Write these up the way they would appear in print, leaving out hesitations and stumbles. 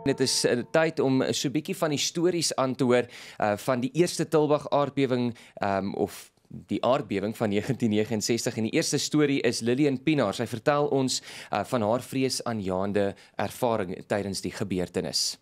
Dit is tyd om so 'n bietjie van die stories aan te hoor van die eerste Tilbag aardbewing of die aardbewing van 1969 en die eerste storie is Lillian Pienaar. Sy vertel ons van haar vreesaanjaende ervaring tydens die gebeurtenis.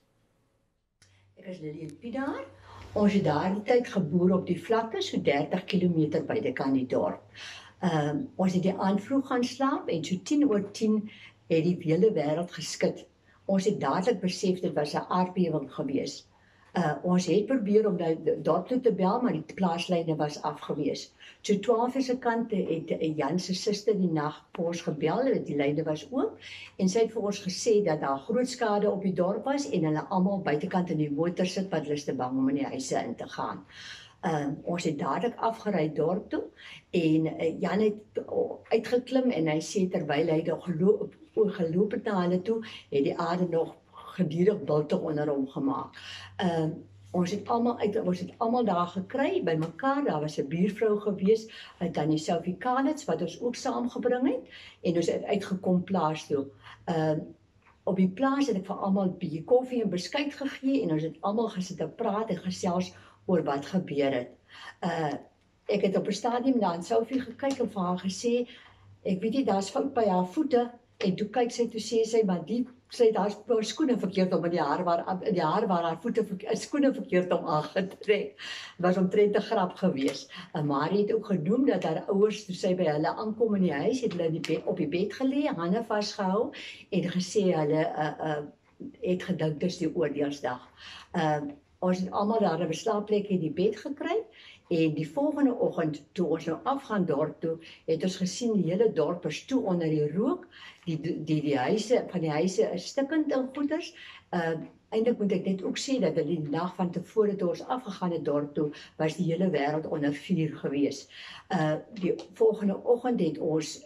Ek is Lillian Pienaar. Ons het daardie tyd geboer op die vlakte, so 30 km buitekant die dorp. Ons het die aand vroeg gaan slaap en so 10:10 het die hele wêreld geskud. Ons het dadelik besef dit was 'n aardbewing gewees. Ons het probeer om dorp toe te bel, maar die plaaslyne was afgewees. So 12 se kant het Jan se suster die nag vir ons gebel, die lyne was oop en sy het vir ons gesê dat daar groot skade op die dorp was en hulle almal buitekant in die motor sit wat hulle is te bang om in die huise in te gaan. Ons het dadelik afgery dorp toe en Jan het uitgeklim en hy sê terwyl hy nog geloop het na hulle toe, het die aarde nog gedurig bultig onder hom gemaak. Ons het almal daar gekry by mekaar. Daar was 'n buurvrou gewees, Tannie Sophie Kalitz wat ons ook saamgebring het en ons het uitgekom plaas toe. Op die plaas het ek vir almal 'n bietjie koffie en beskuit gegee en ons het almal gesit en praat en gesels oor wat gebeur het. Ek het op 'n stadium na Sophie gekyk en vir haar gesê, ek weet nie, daar's fout by haar voete en toe kyk sy toe sê sy, maar daar's skoene verkeerd om in die haar waar haar voete skoene verkeerd om aangetrek. Het was omtrent 'n grap gewees. Marie het ook genoem dat haar ouers toe sy by hulle aankom in die huis, het hulle op die bed gelê, hande vasgehou en gesê hulle het gedink dis die oordeelsdag. Ons het almal daar 'n slaapplek in die bed gekry en die volgende oggend toe ons nou afgaan dorp toe, het ons gesien die hele dorp is toe onder die rook. Die huise is stikkend in goeders. Eintlik moet ek net ook sê dat die nag van tevore toe ons afgegaan het dorp toe, was die hele wêreld onder vuur gewees. Die volgende oggend het ons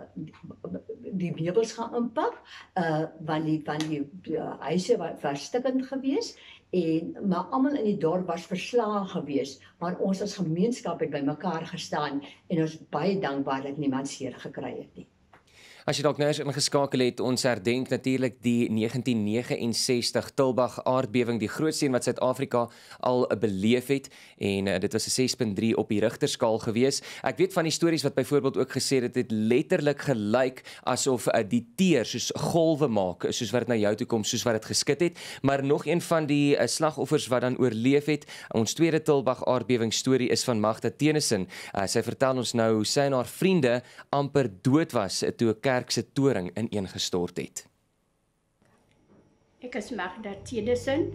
die meubels gaan inpak, want die huise was stikkend gewees. Maar almal in die dorp was verslae gewees, maar ons as gemeenskap het by mekaar gestaan en ons baie dankbaar dat niemand seer gekry het nie. As jy dalk nou eens ingeskakel het, ons herdenk natuurlik die 1969 Tilbag aardbewing, die grootste een wat Suid-Afrika al beleef het en dit was 'n 6.3 op die Richterskaal gewees. Ek weet van die stories wat byvoorbeeld ook gesê het, dit letterlik gelyk asof die teer soos golwe maak, soos wat dit na jou toe kom, soos wat dit geskit het, maar nog een van die slagoffers wat dan oorleef het, ons tweede Tilbag aardbewing storie is van Magda Tennyson. Sy vertel ons nou hoe sy en haar vriende amper dood was toe 'n kerk se toring ineengestort het. Ek is Magda Tennyson.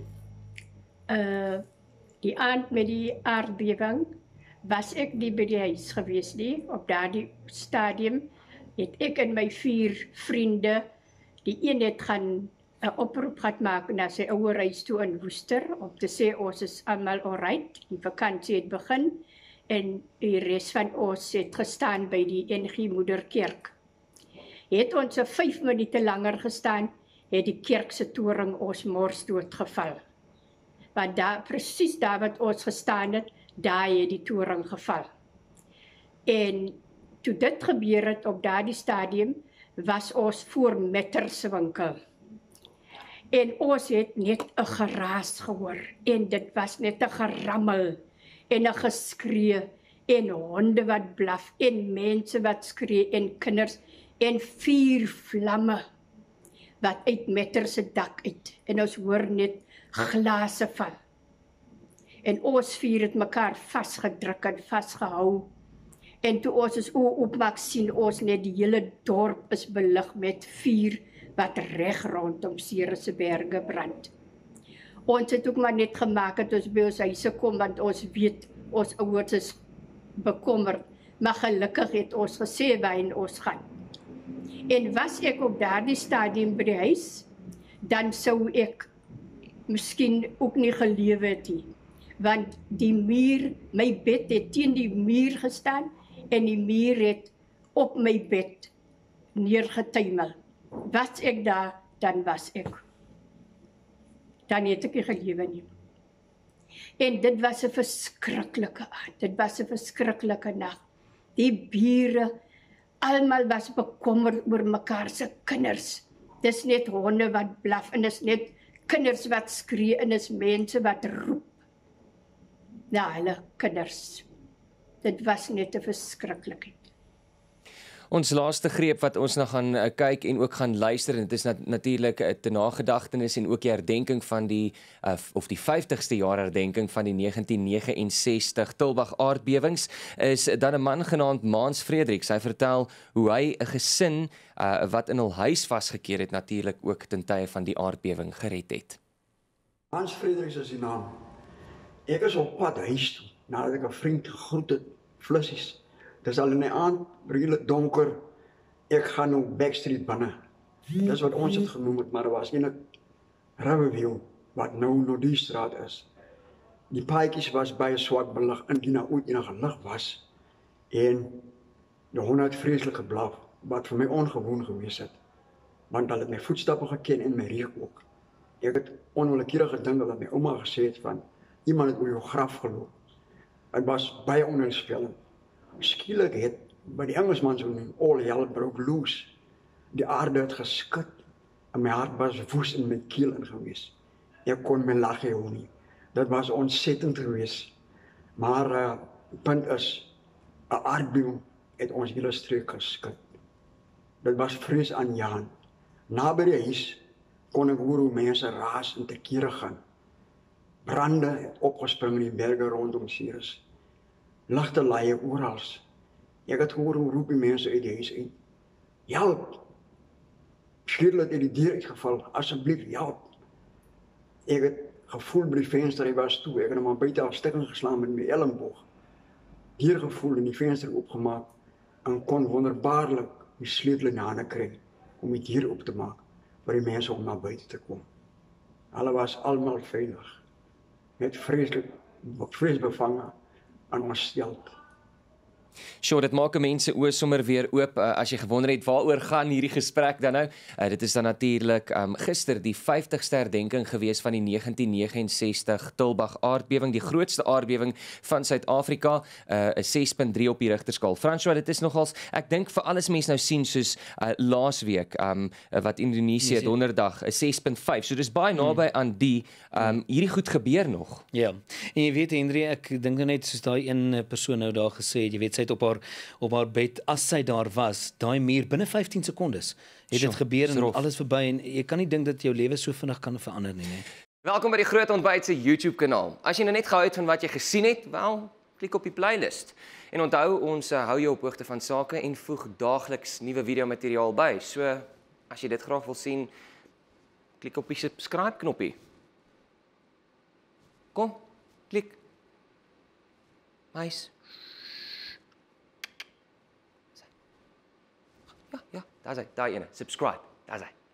Die aand met die aardbewing was ek nie by die huis gewees nie. Op daardie stadium het ek en my 4 vriende, die een het gaan 'n oproep gehad maak na sy ouer huis toe in Woester om te sê ons is almal alright, die vakansie het begin en die res van ons het gestaan by die NG Moederkerk. Het ons 5 minute langer gestaan, het die kerk se toring ons mors doodgeval. Want presies daar wat ons gestaan het, daar het die toring geval. En toe dit gebeur het op daardie stadium, was ons voor Metters winkel. En ons het net 'n geraas gehoor en dit was net 'n gerammel en 'n geskree en honde wat blaf en mense wat skree en kinders en 4 vlamme wat uit Metters se dak uit en ons hoor net glase val. En ons 4 het mekaar vasgedruk en vasgehou. En toe ons ons oë oopmaak sien ons net die hele dorp is belig met vuur wat reg rondom Ceresberge brand. Ons het ook maar net gemaak dat ons by ons huise kom want ons weet ons ouers is bekommerd, maar gelukkig het ons gesê waarheen ons gaan. En was ek op daardie stadium by die huis, dan sou ek miskien ook nie gelewe het nie. Want die muur, my bed het teen die muur gestaan en die muur het op my bed neergetuimel. Was ek daar, dan was ek. Dan het ek nie gelewe nie. En dit was 'n verskriklike aand. Dit was 'n verskriklike nag. Die bure, almal was bekommerd oor mekaar se kinders. Dis net honde wat blaf en dis net kinders wat skree en is mense wat roep na hulle kinders. Dit was net 'n verskriklikheid. Ons laaste greep wat ons nou gaan kyk en ook gaan luister, en dit is natuurlik 'n nagedagtenis en ook die herdenking van die of die 50ste jaar herdenking van die 1969 Tulbagh aardbewings, is dan 'n man genaamd Maans Fredericks. Hy vertel hoe hy 'n gesin wat in hul huis vasgekeer het, natuurlik ook ten tye van die aardbewing gered het. Maans Fredericks is die naam. Ek is op pad huis toe, nadat ek 'n vriend gegroet het, Flissies. Dis al in die aand, redelijk donker, ek gaan nou Backstreet binne. Dis wat ons het genoem het, maar er was eintlik Riverview, wat nou die straat is. Die paadjies was baie swak belig, indien daar ooit enige lig was. En die honde het vreeslik geblaf, wat vir my ongewoon gewees het. Want hulle het my voetstappe geken en my reuk ook. Ek het onwillekeurig gedink dat my ouma gesê het van, iemand het oor jou graf geloop. Het was baie onheilspellend. Skielik het, by die Engelsman so noem, all hell broke loose. Die aarde het geskit, en my hart was woes in my keel ingewees. Ek kon my lag hou nie. Dit was ontsettend gewees. Maar, die punt is, 'n aardbewing het ons hele streek geskit. Dit was vreesaanjaend. Na by die huis, kon ek hoor hoe mense raas en tekere gaan. Brande het opgespring in die berge rondom Ceres. Ligte laaie orals. Ek het gehoor hoe roep die mense uit die huis uit. Help! Skielik het die deur uitgeval. Asseblief, help! Ek het gevoel by die venster, hy was toe. Ek het hom aan buite af stikking geslaan met my elleboog. Hier gevoel en die venster opgemaak en kon wonderbaarlik die sleutel in die hande kry om die deur op te maak vir die mense om na buite te kom. Hulle was almal veilig. Met vreesbevange en ontsteld. Sjoe, dit maak mense oë sommer weer oop as jy gewonder het waaroor gaan hierdie gesprek dan nou. Dit is dan natuurlik gister die 50ste herdenking gewees van die 1969 Tulbagh aardbewing, die grootste aardbewing van Suid-Afrika, 'n 6.3 op die Richterskaal. François, dit is nogals, ek dink vir alles mense nou sien soos laasweek wat Indonesië donderdag 'n 6.5. So dis baie naby aan die hierdie goed gebeur nog. Ja. En jy weet Henry, ek dink net soos daai een persoon nou daar gesê het, jy weet sy het op haar bed, as sy daar was, daai muur binne 15 sekondes het dit gebeur en alles verby en jy kan nie dink dat jou lewe so vinnig kan verander nie. Welkom by die Groot Ontbyt se YouTube kanaal. As jy nou net gehou het van wat jy gesien het, wel, klik op die playlist. En onthou, ons hou jou op hoogte van sake en voeg daagliks nuwe videomateriaal by. So, as jy dit graag wil sien, klik op die subscribe knoppie. Kom, klik. Nice. Ja, daar's hy, daai ene. Subscribe. Daar's hy.